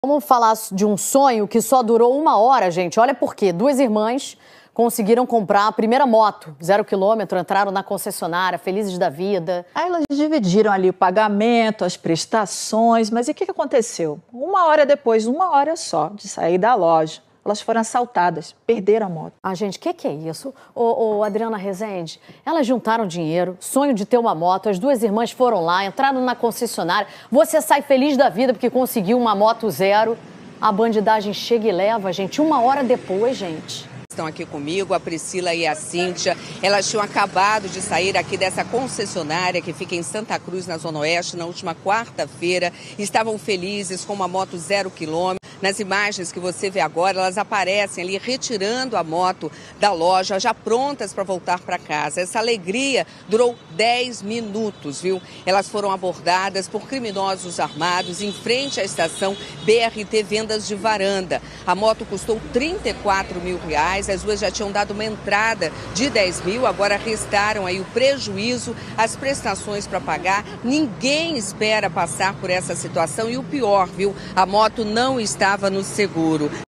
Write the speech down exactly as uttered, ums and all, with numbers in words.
Vamos falar de um sonho que só durou uma hora, gente. Olha por quê. Duas irmãs conseguiram comprar a primeira moto, zero quilômetro, entraram na concessionária, felizes da vida. Aí elas dividiram ali o pagamento, as prestações, mas e o que aconteceu? Uma hora depois, uma hora só de sair da loja, elas foram assaltadas, perderam a moto. Ah, gente, o que, que é isso? Ô, ô, Adriana Rezende, elas juntaram dinheiro, sonho de ter uma moto, as duas irmãs foram lá, entraram na concessionária, você sai feliz da vida porque conseguiu uma moto zero, a bandidagem chega e leva, gente, uma hora depois, gente. Estão aqui comigo, a Priscila e a Cíntia. Elas tinham acabado de sair aqui dessa concessionária que fica em Santa Cruz, na Zona Oeste, na última quarta-feira. Estavam felizes com uma moto zero quilômetro. Nas imagens que você vê agora, elas aparecem ali retirando a moto da loja, já prontas para voltar para casa. Essa alegria durou dez minutos, viu? Elas foram abordadas por criminosos armados em frente à estação B R T Vendas de Varanda. A moto custou trinta e quatro mil reais. As duas já tinham dado uma entrada de dez mil, agora restaram aí o prejuízo, as prestações para pagar. Ninguém espera passar por essa situação e o pior, viu? A moto não estava no seguro.